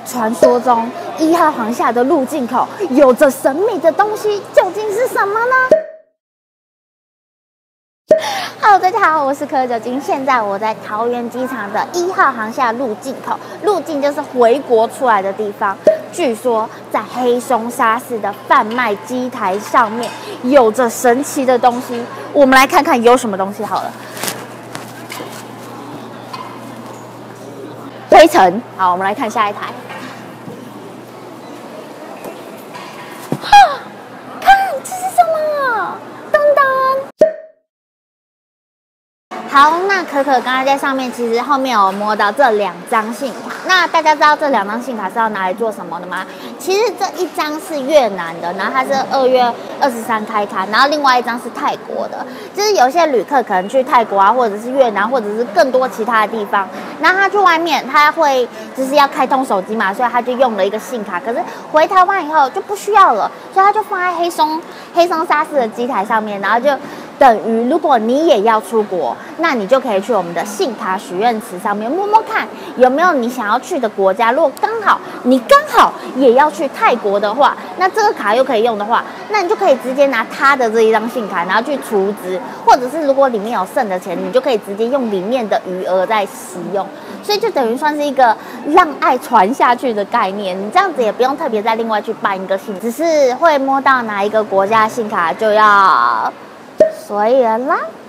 传说中1号航厦的入境口有着神秘的东西，究竟是什么呢？Hello， 大家好，我是可可酒精。现在我在桃园机场的1号航厦入境口，入境就是回国出来的地方。据说在黑松沙士的贩卖机台上面有着神奇的东西，我们来看看有什么东西好了。灰尘，好，我们来看下一台。看这是什么？噔噔。好，那可可刚才在上面，其实后面有摸到这2张信卡。那大家知道这2张信卡是要拿来做什么的吗？其实这一张是越南的，然后它是2月23开卡，然后另外一张是泰国的。就是有些旅客可能去泰国啊，或者是越南，或者是更多其他的地方，然后他去外面，他会就是要开通手机嘛，所以他就用了一个信卡。可是回台湾以后就不需要了，所以他就放在黑松沙士的机台上面，然后就等于如果你也要出国，那你就可以去我们的信卡许愿池上面摸摸看有没有你想要去的国家。如果你刚好也要去泰国的话，那这个卡又可以用的话，那你就可以直接拿他的这一张信卡，然后去储值，或者是如果里面有剩的钱，你就可以直接用里面的余额在使用。所以就等于算是一个让爱传下去的概念。你这样子也不用特别再另外去办一个信，只是会摸到哪一个国家的信卡就要随缘啦。